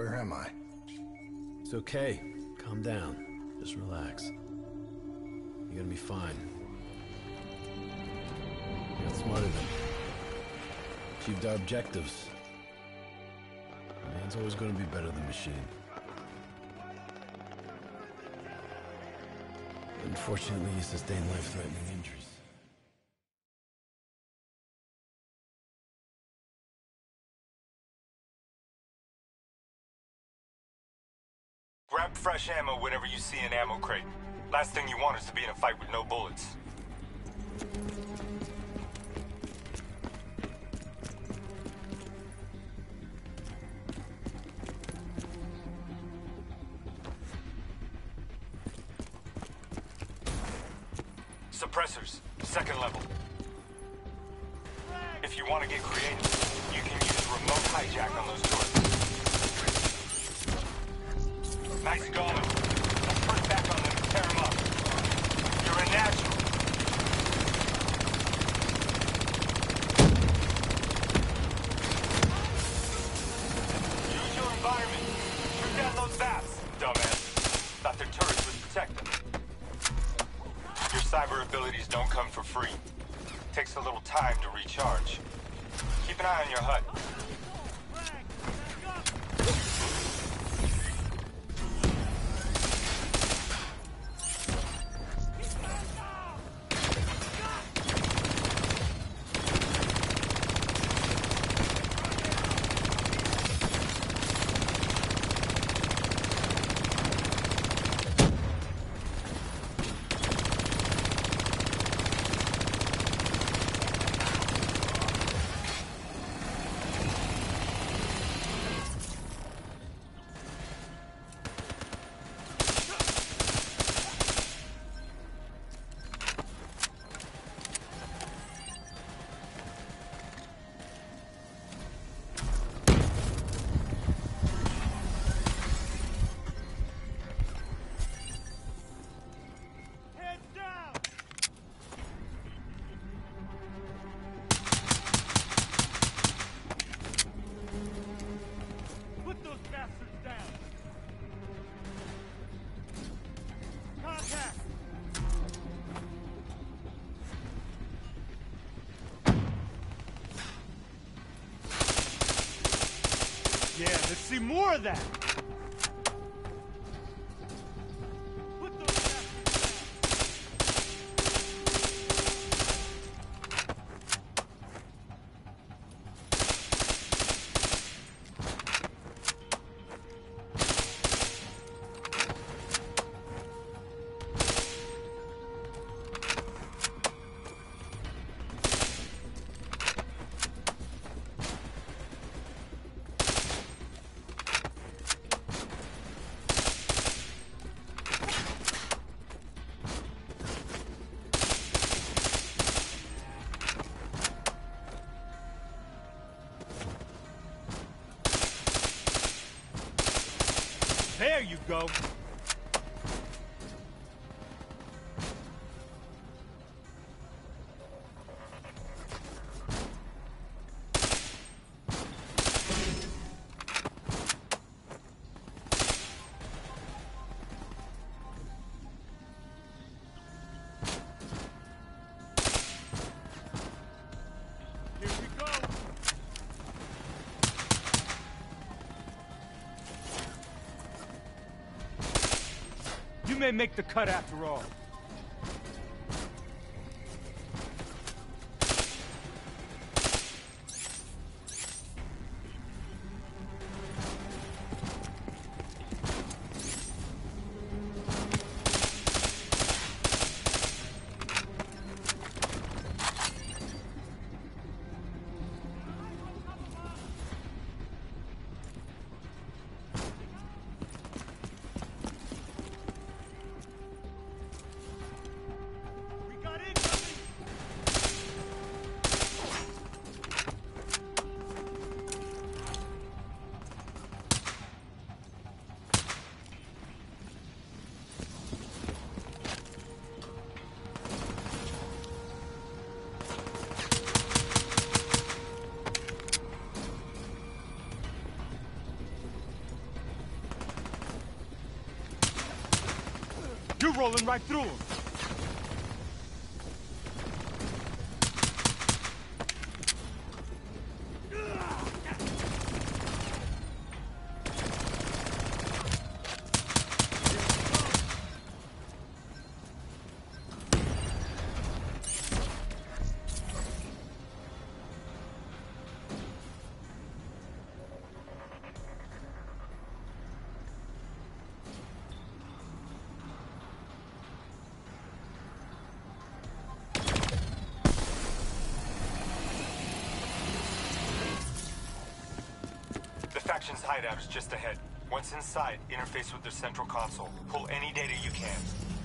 Where am I? It's okay. Calm down. Just relax. You're gonna be fine. You got smarter than me. Achieved our objectives. Man's always gonna be better than machine. Unfortunately, he sustained life-threatening injuries. Grab fresh ammo whenever you see an ammo crate. Last thing you want is to be in a fight with no bullets. Suppressors, second level. If you want to get creative, you can use remote hijack on those turrets. Nice going. Let's turn back on them and tear them up. You're a natural. Use your environment. Shoot down those bats, dumbass. Thought their turrets would protect them. Your cyber abilities don't come for free. Takes a little time to recharge. Keep an eye on your HUD. Yeah, let's see more of that! There you go! Here we go! You may make the cut after all. You're rolling right through him. Faction's hideout is just ahead. Once inside, interface with their central console. Pull any data you can.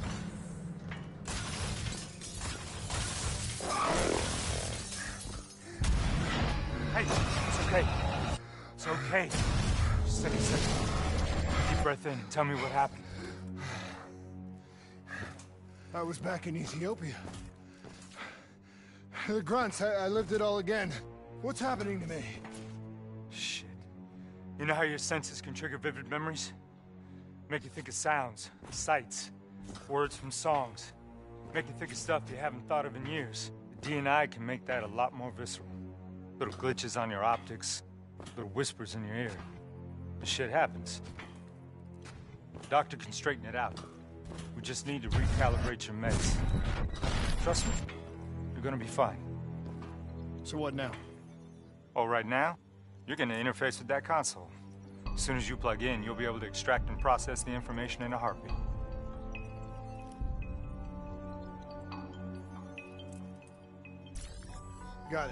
Hey, it's okay. It's okay. Just take a second. Deep breath in. Tell me what happened. I was back in Ethiopia. The grunts, I lived it all again. What's happening to me? Shit. You know how your senses can trigger vivid memories? Make you think of sounds, sights, words from songs. Make you think of stuff you haven't thought of in years. The DNI can make that a lot more visceral. Little glitches on your optics, little whispers in your ear. The shit happens. The doctor can straighten it out. We just need to recalibrate your meds. Trust me, you're gonna be fine. So what now? Oh, right now? You're gonna interface with that console. As soon as you plug in, you'll be able to extract and process the information in a heartbeat. Got it.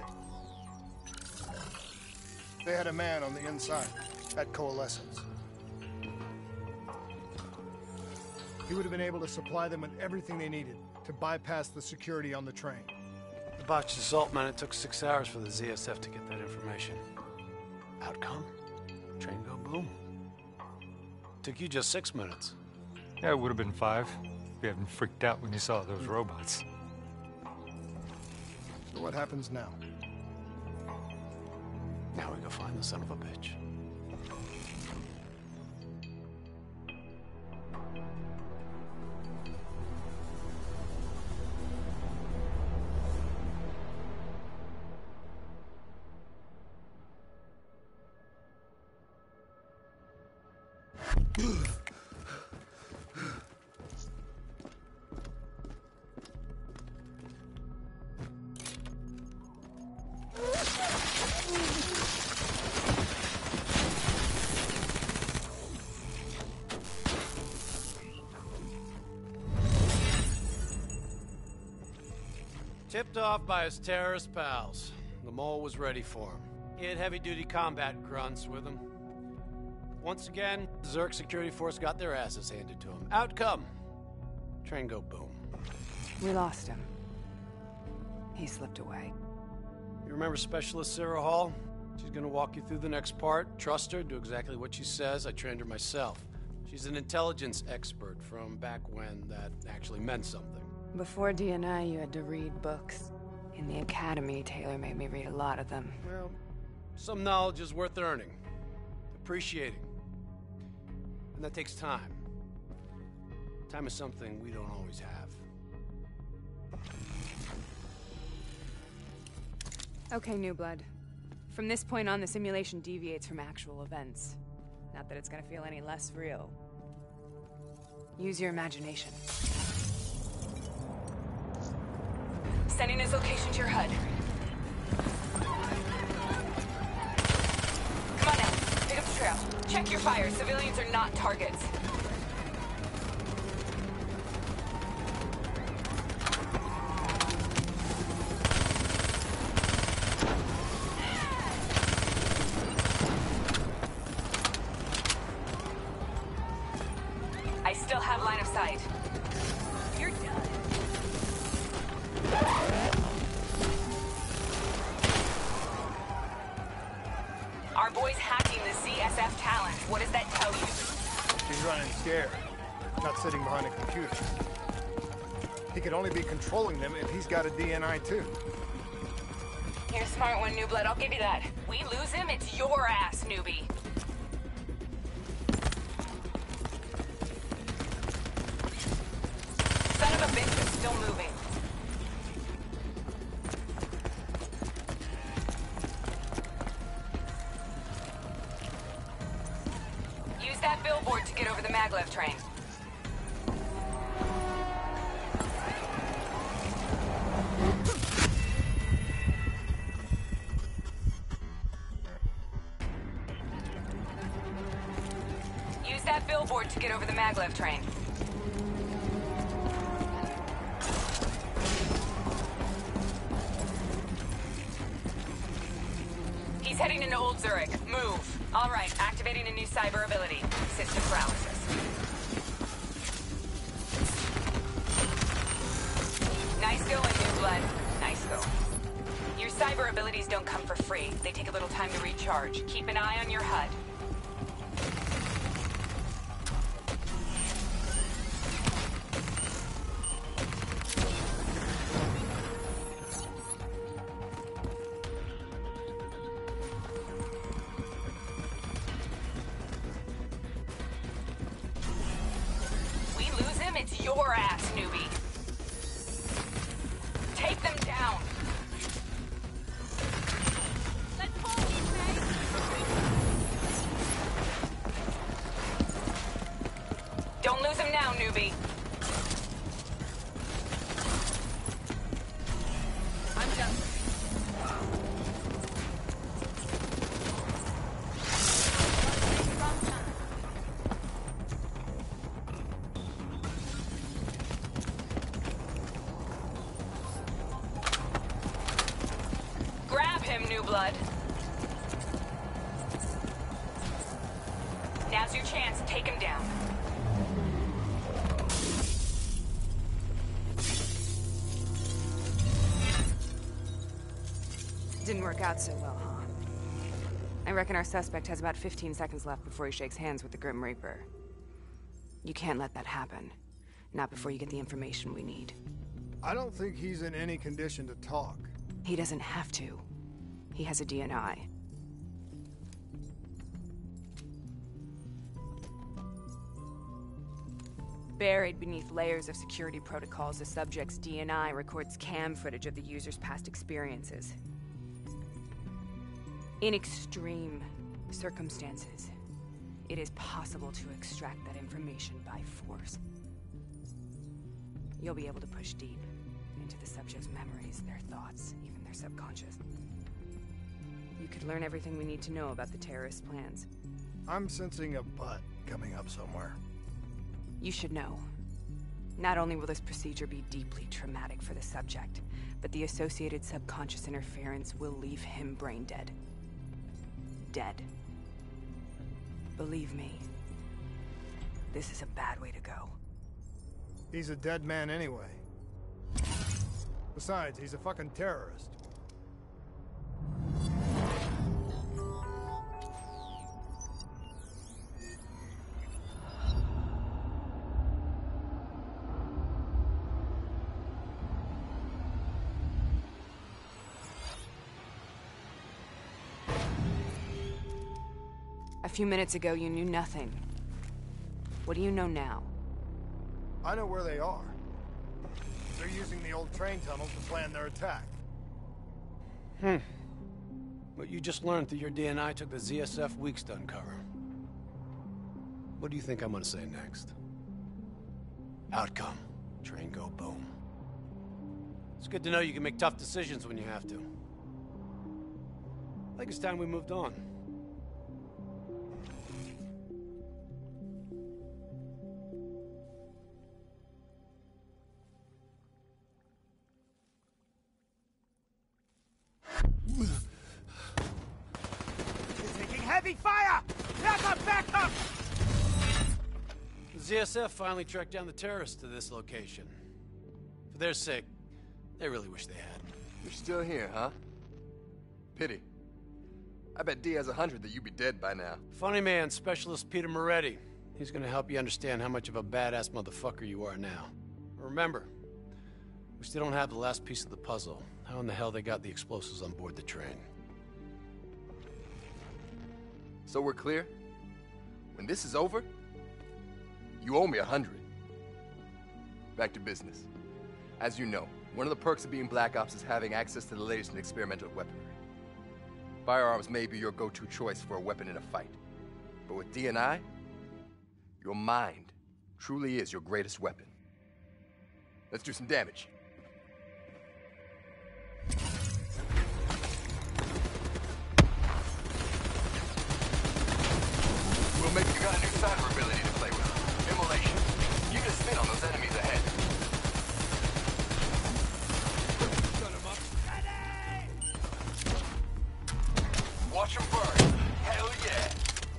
They had a man on the inside, at Coalescence. He would have been able to supply them with everything they needed to bypass the security on the train. The botched assault, man, it took 6 hours for the ZSF to get that information. Outcome? Train go boom. Took you just 6 minutes. Yeah, it would have been 5 if you hadn't freaked out when you saw those robots. So what happens now? Now we go find the son of a bitch. Tipped off by his terrorist pals. The mole was ready for him. He had heavy-duty combat grunts with him. Once again, the Zerg security force got their asses handed to him. Outcome. Train go boom. We lost him. He slipped away. You remember Specialist Sarah Hall? She's gonna walk you through the next part. Trust her, do exactly what she says. I trained her myself. She's an intelligence expert from back when that actually meant something. Before DNI, you had to read books. In the academy, Taylor made me read a lot of them. Well, some knowledge is worth earning. Appreciating. And that takes time. Time is something we don't always have. Okay, New Blood. From this point on, the simulation deviates from actual events. Not that it's gonna feel any less real. Use your imagination. Sending his location to your HUD. Come on now, pick up the trail. Check your fire. Civilians are not targets. I still have line of sight. You're done. Our boy's hacking the ZSF talent. What does that tell you? He's running scared, not sitting behind a computer. He could only be controlling them if he's got a DNI too. You're a smart one, New Blood. I'll give you that. We lose him, it's your ass, newbie. still moving. Use that billboard to get over the maglev train. Use that billboard to get over the maglev train. He's heading into Old Zurich. Move. All right, activating a new cyber ability. System paralysis. Nice going, New Blood. Nice going. Your cyber abilities don't come for free. They take a little time to recharge. Keep an eye on your HUD. It's your ass, newbie. Take them down. Let's hold these men. Don't lose him now, newbie. I'm done. New Blood. Now's your chance. Take him down. Didn't work out so well, huh? I reckon our suspect has about 15 seconds left before he shakes hands with the Grim Reaper. You can't let that happen. Not before you get the information we need. I don't think he's in any condition to talk. He doesn't have to. He has a DNI. Buried beneath layers of security protocols, the subject's DNI records cam footage of the user's past experiences. In extreme circumstances, it is possible to extract that information by force. You'll be able to push deep into the subject's memories, their thoughts, even their subconscious. You could learn everything we need to know about the terrorist plans. I'm sensing a butt coming up somewhere. You should know. Not only will this procedure be deeply traumatic for the subject, but the associated subconscious interference will leave him brain dead. Dead. Believe me, this is a bad way to go. He's a dead man anyway. Besides, he's a fucking terrorist. A few minutes ago, you knew nothing. What do you know now? I know where they are. They're using the old train tunnel to plan their attack. What you just learned that your DNI took the ZSF weeks to uncover. What do you think I'm gonna say next? Outcome. Train go boom. It's good to know you can make tough decisions when you have to. I think it's time we moved on. Heavy fire! Back up! Back up! The ZSF finally tracked down the terrorists to this location. For their sake, they really wish they had. You're still here, huh? Pity. I bet D has 100 that you'd be dead by now. Funny man, Specialist Peter Moretti. He's gonna help you understand how much of a badass motherfucker you are now. Remember, we still don't have the last piece of the puzzle. How in the hell they got the explosives on board the train? So we're clear? When this is over, you owe me 100. Back to business. As you know, one of the perks of being Black Ops is having access to the latest in experimental weaponry. Firearms may be your go-to choice for a weapon in a fight. But with D&I, your mind truly is your greatest weapon. Let's do some damage. We'll make you got a new cyber ability to play with. Immolation. You can spin on those enemies ahead. Watch them burn. Hell yeah.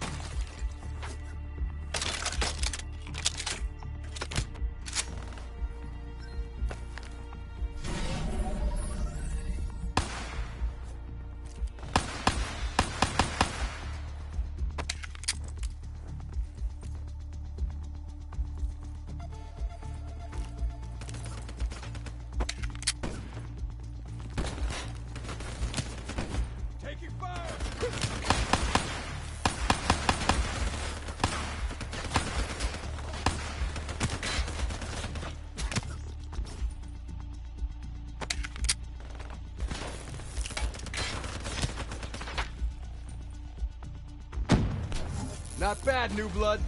Not bad, New Blood.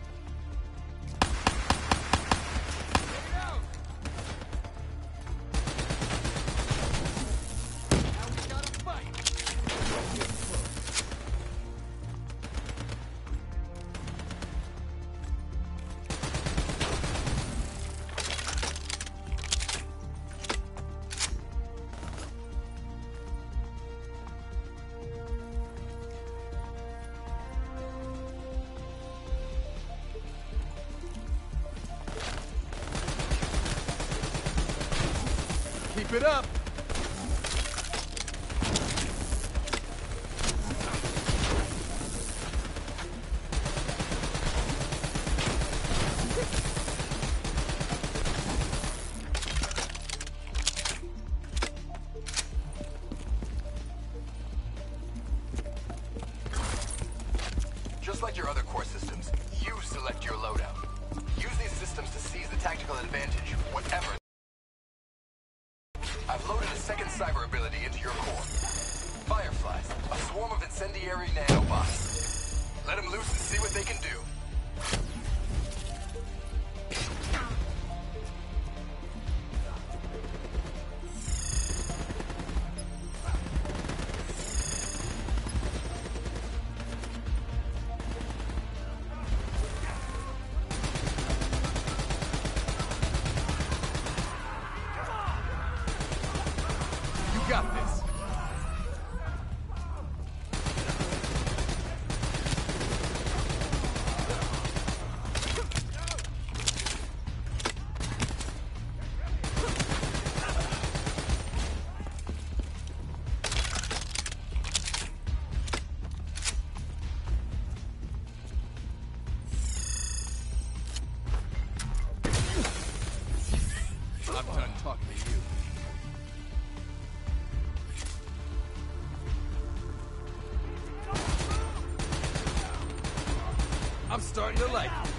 Keep it up. Just like your other core systems, you select your loadout. Use these systems to seize the tactical advantage, whatever. I've loaded a second cyber ability into your core. Fireflies, a swarm of incendiary nanobots. Let them loose and see what they can do. Got this. I'm done talking to you. I'm starting to like it.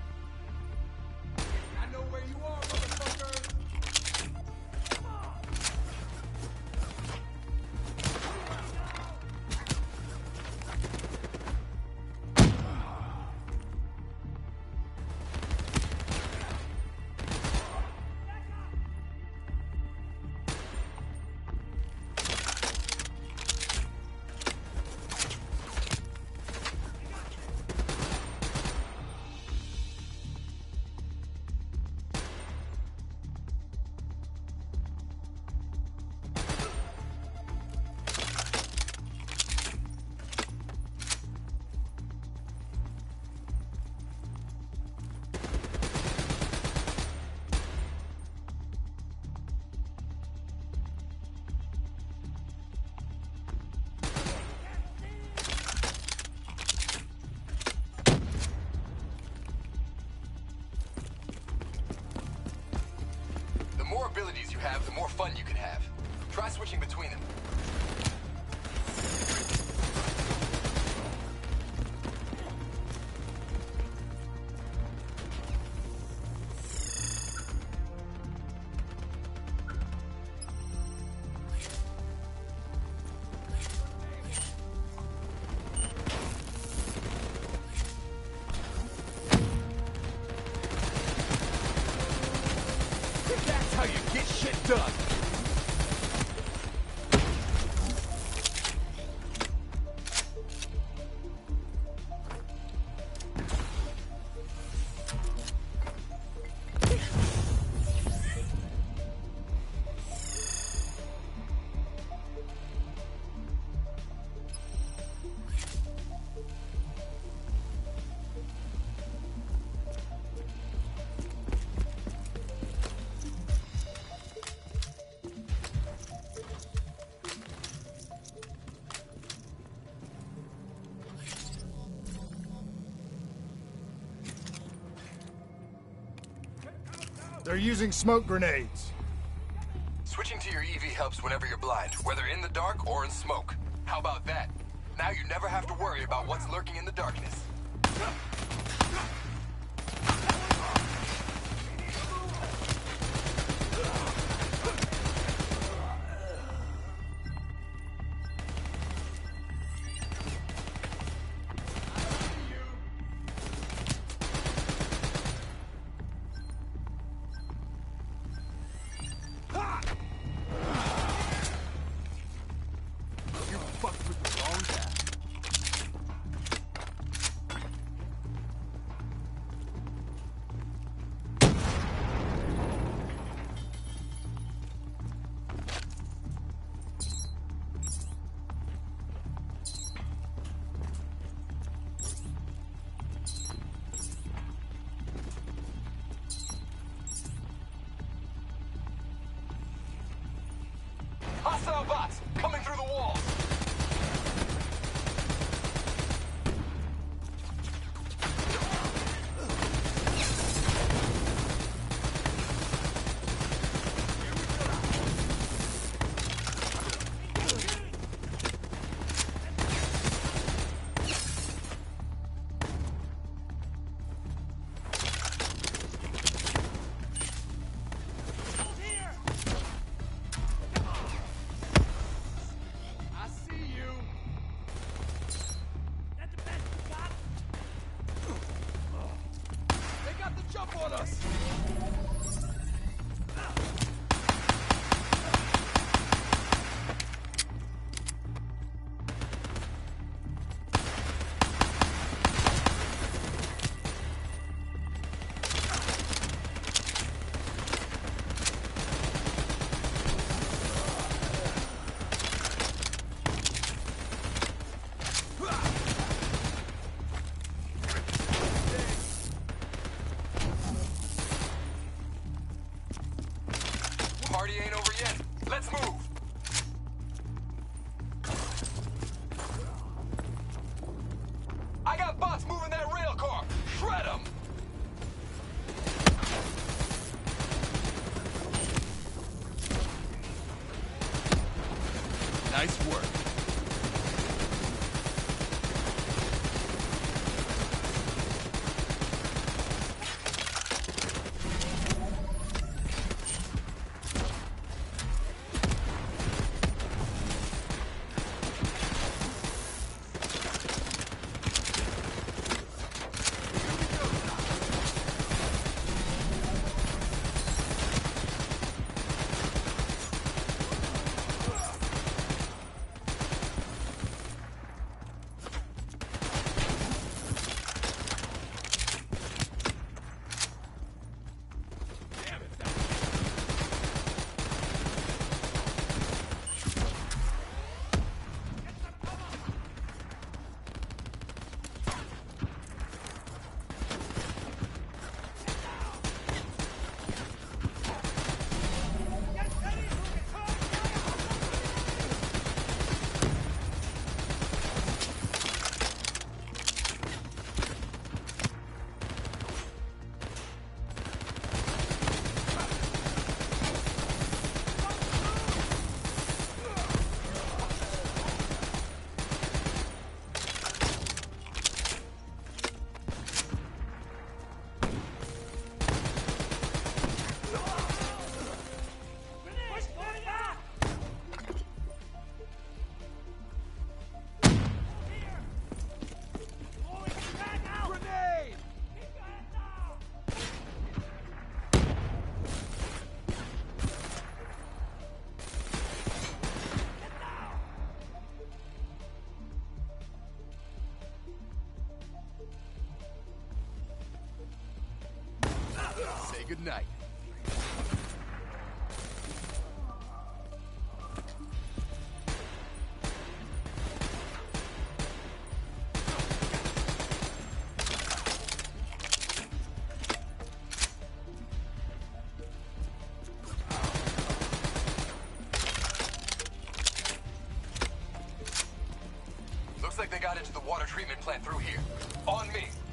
I know where you are, motherfucker. done. They're using smoke grenades. Switching to your EV helps whenever you're blind, whether in the dark or in smoke. How about that? Now you never have to worry about what's lurking in the darkness. Hostile bots coming through the walls. Party ain't over yet. Let's move. I got bots moving that rail car. Shred them. Nice work. good night. Looks like they got into the water treatment plant through here. On me.